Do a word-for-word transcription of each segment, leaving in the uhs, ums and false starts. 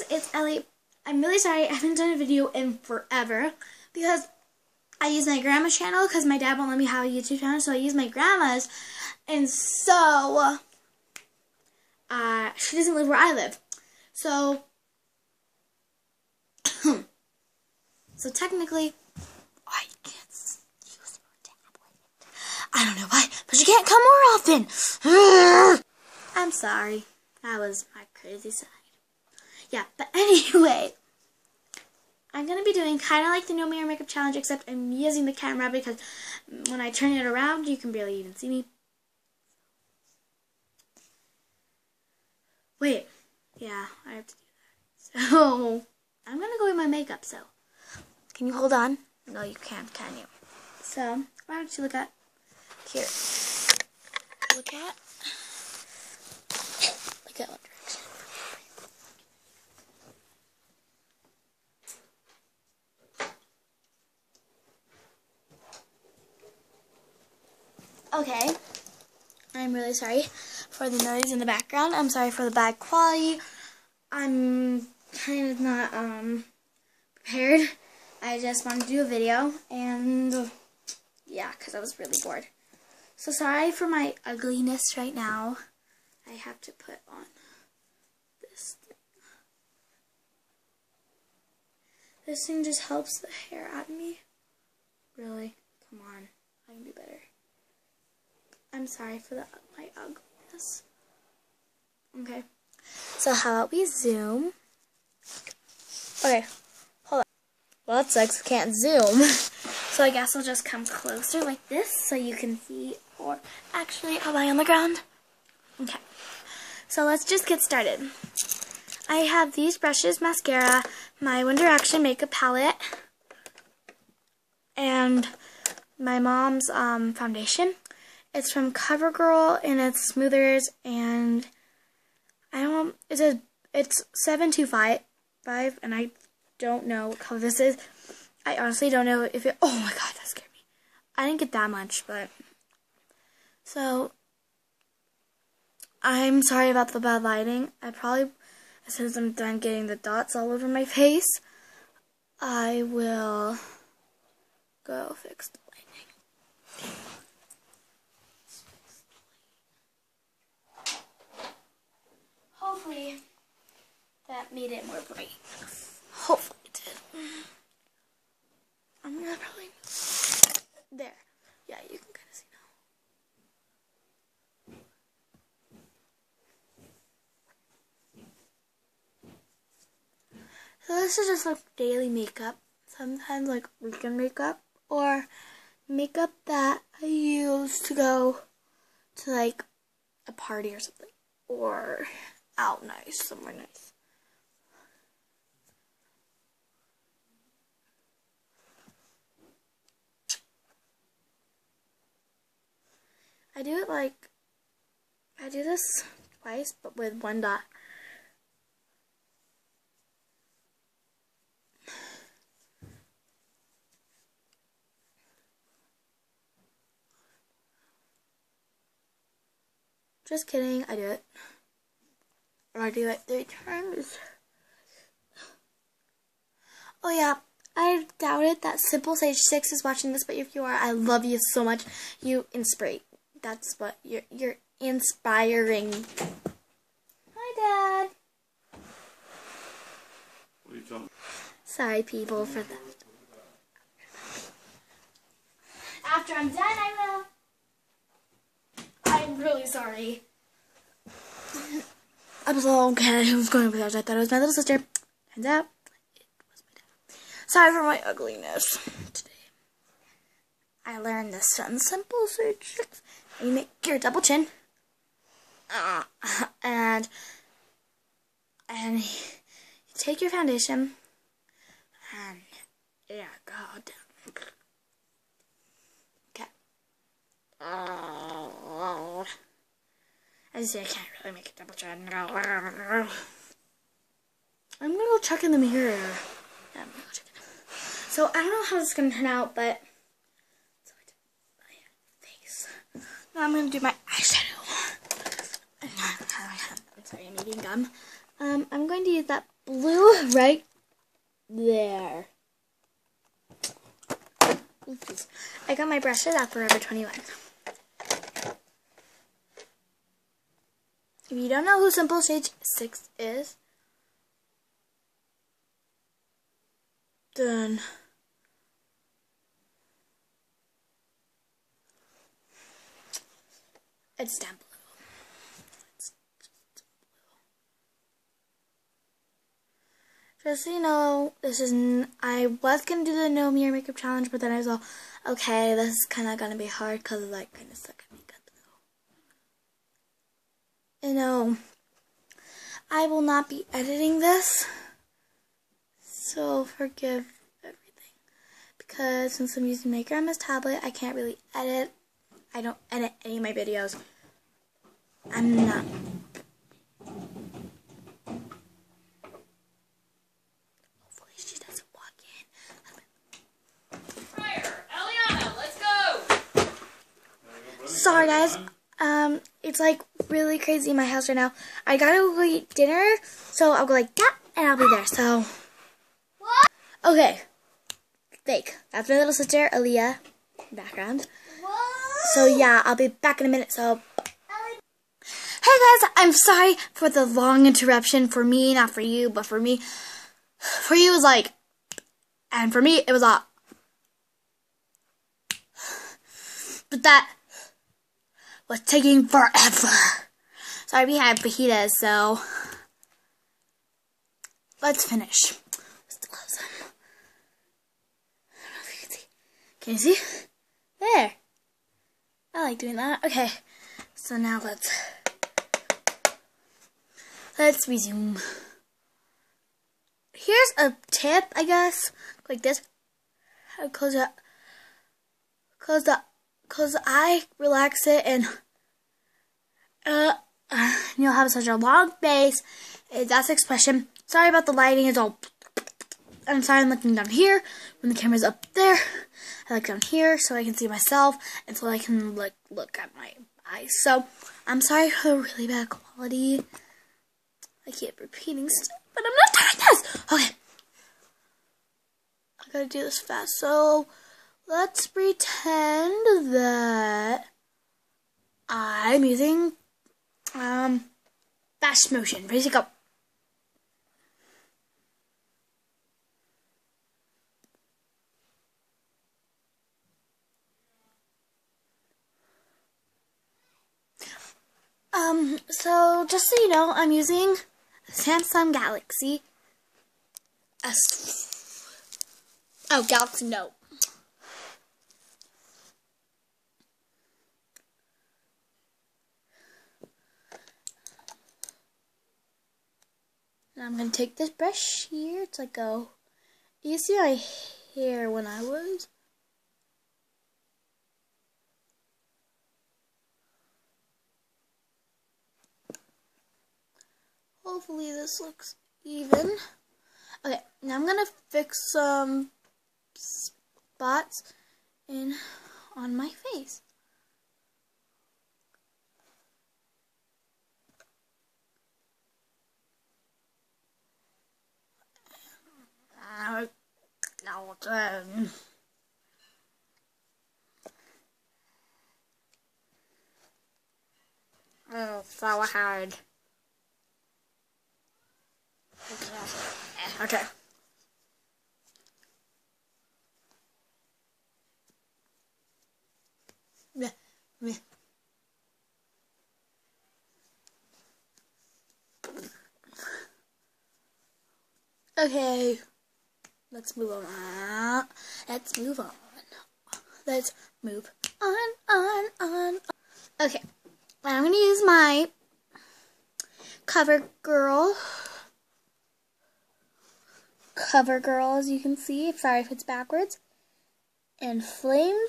guys, it's Ellie. I'm really sorry I haven't done a video in forever because I use my grandma's channel because my dad won't let me have a YouTube channel, so I use my grandma's, and so uh, she doesn't live where I live. So, so technically, I can't use her tablet. I don't know why, but she can't come more often. I'm sorry. That was my crazy side. Yeah, but anyway, I'm going to be doing kind of like the no mirror makeup challenge, except I'm using the camera because when I turn it around, you can barely even see me. Wait, yeah, I have to do that. So, I'm going to go with my makeup, so can you hold on? No, you can't, can you? So, why don't you look at, here, look at, look at what direction. Okay, I'm really sorry for the noise in the background. I'm sorry for the bad quality. I'm kind of not um, prepared. I just wanted to do a video, and yeah, because I was really bored. So sorry for my ugliness right now. I have to put on this thing. This thing just helps the hair out of me. Really? Come on. I can do better. I'm sorry for the, my ugliness. Okay. So how about we zoom? Okay. Hold on. Well, that sucks. I can't zoom. So I guess I'll just come closer like this so you can see. Or actually, I'll lie on the ground. Okay. So let's just get started. I have these brushes, mascara, my One Direction makeup palette, and my mom's um, foundation. It's from CoverGirl, and it's Smoothers, and I don't, it's a, it's seven two five, and I don't know what color this is. I honestly don't know if it, oh my god, that scared me. I didn't get that much, but, so, I'm sorry about the bad lighting. I probably, as soon as I'm done getting the dots all over my face, I will go fix the lighting. Hopefully, that made it more bright. Hopefully it did. I'm gonna probably, there. Yeah, you can kind of see now. So this is just like daily makeup. Sometimes like weekend makeup, or makeup that I use to go to like a party or something, or out nice, somewhere nice. I do it like, I do this twice, but with one dot. Just kidding, I do it. Or I do it three times. Oh yeah, I doubted that Simple Sage six is watching this, but if you are, I love you so much. You inspire. That's what you're. You're inspiring. Hi, Dad. What are you talking? Sorry, people, for that. After I'm done, I will. I'm really sorry. I was all okay. I was going over there. I thought it was my little sister. Turns out, it was my dad. Sorry for my ugliness today. I learned this from Simple Sage six. You make your double chin. Uh, and, and you take your foundation. And, yeah, go down. Okay. Uh, As you see, I can't really make a double chin. I'm gonna go check in the mirror. Yeah, I'm gonna go check in the mirror. So I don't know how this is gonna turn out, but so I did my face. Now I'm gonna do my eyeshadow. I'm sorry, I'm eating gum. Um, I'm going to use that blue right there. Oops. I got my brushes at Forever twenty-one. If you don't know who Simple Stage six is, then it's down below. It's just below. Just so you know, this is n I was gonna do the no mirror makeup challenge, but then I was all, okay, this is kind of gonna be hard because I like kind of suck at makeup. You know, I will not be editing this, so forgive everything. Because since I'm using my grandma's tablet, I can't really edit. I don't edit any of my videos. I'm not. Hopefully she doesn't walk in. Fire! Eliana, let's go! Sorry guys, um, it's like really crazy in my house right now. I gotta go eat dinner, so I'll go like that, and I'll be there, so. What? Okay. Fake. That's my little sister, Aaliyah, background. What? So yeah, I'll be back in a minute, so. Hey guys, I'm sorry for the long interruption. For me, not for you, but for me. For you, it was like, and for me, it was a. But that was taking forever. Sorry, we had fajitas, so let's finish. Let's close them. I don't know if you can see. Can you see? There. I like doing that. Okay, so now let's let's resume. Here's a tip, I guess, like this. I close it. Close the. Close the eye. Relax it, and uh, you'll have such a long face. That's the expression. Sorry about the lighting. It's all. I'm sorry I'm looking down here when the camera's up there. I look down here so I can see myself and so I can look look at my eyes. So I'm sorry for the really bad quality. I keep repeating stuff, but I'm not doing this. Okay, I gotta do this fast. So let's pretend that I'm using um fast motion. Ready to go. Um, so just so you know, I'm using Samsung Galaxy S. Oh, Galaxy Note. Now I'm gonna take this brush here. It's like a. You see my hair when I was. Hopefully this looks even. Okay, now I'm gonna fix some spots in on my face. Uh, now then. Oh, so hard. Okay. Yeah. Yeah. Okay. Let's move on. Let's move on. Let's move on, on, on. Okay. I'm gonna use my CoverGirl. CoverGirl, as you can see. Sorry if it's backwards. And Flamed.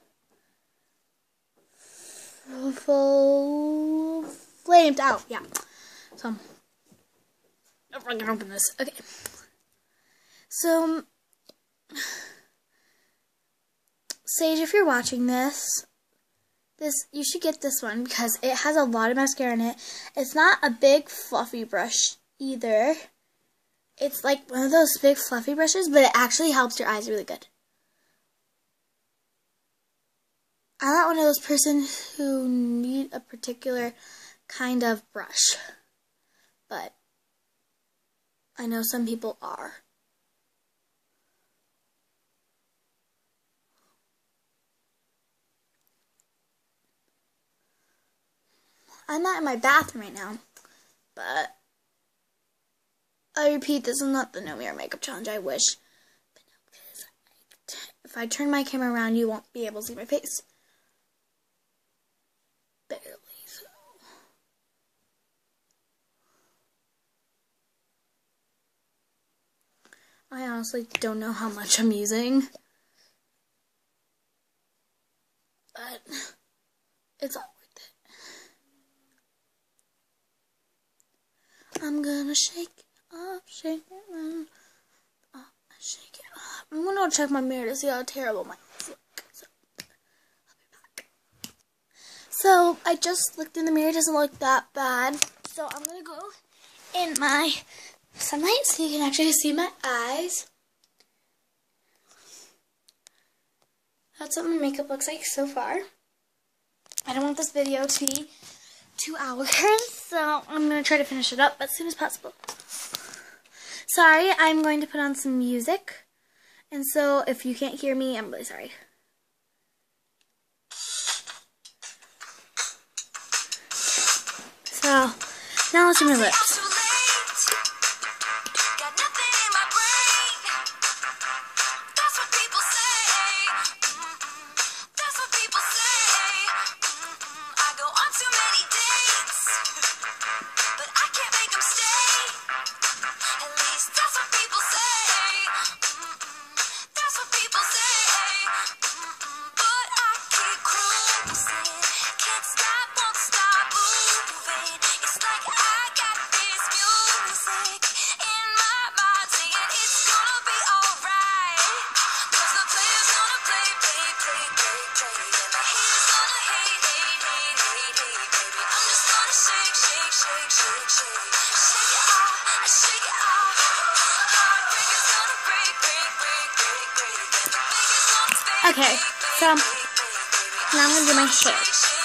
Full flamed out, yeah. So, if I can open this. Okay. So, Sage, if you're watching this, this you should get this one because it has a lot of mascara in it. It's not a big fluffy brush either. It's like one of those big fluffy brushes, but it actually helps your eyes really good. I'm not one of those persons who need a particular kind of brush, but I know some people are. I'm not in my bathroom right now, but I repeat, this is not the no mirror makeup challenge. I wish. But no, because if I turn my camera around, you won't be able to see my face. Barely, so. I honestly don't know how much I'm using. But it's all worth it. I'm gonna shake it up, shake it up, shake it up. I'm gonna check my mirror to see how terrible my eyes look. So, I'll be back. So, I just looked in the mirror. It doesn't look that bad. So, I'm gonna go in my sunlight so you can actually see my eyes. That's what my makeup looks like so far. I don't want this video to be two hours, so I'm going to try to finish it up as soon as possible. Sorry, I'm going to put on some music, and so if you can't hear me, I'm really sorry. So, now let's do my lips. Okay, so now I'm going to do my hair.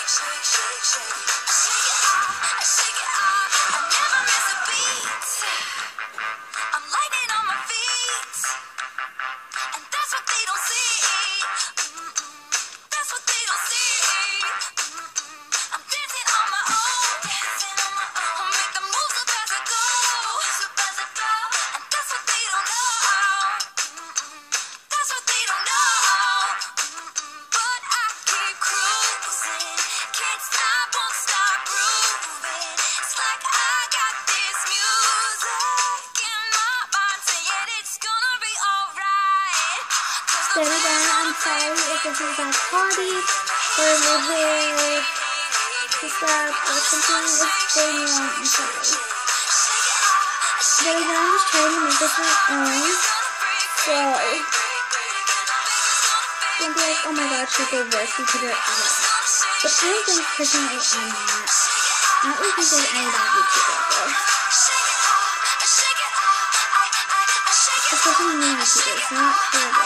There we go. I'm sorry if this is bad quality or my hair is stuff or something is going wrong. I'm sorry. There we go. I'm just trying to make this my own. So don't be like, oh my god, she did this. You could have done it. But I think personally I'm not. I don't really think there's any bad YouTubers out there. Especially new YouTubers. They're not terrible.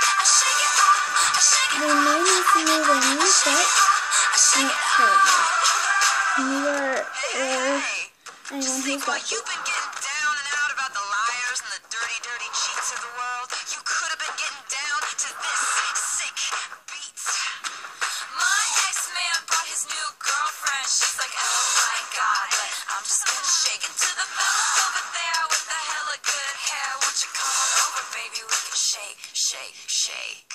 They may need to move in, but not terrible. Neither or anyone who's got it. You've been getting down and out about the liars and the dirty, dirty cheats of the world. You could have been getting down to this sick beat. My ex-man brought his new girlfriend. She's like, oh my god, but I'm just gonna shake it to the fella over there with the hella good hair. Won't you come on over, baby? We can shake, shake, shake.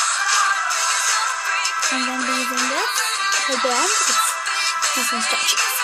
I'm going to be using this for blend. It's some instructions.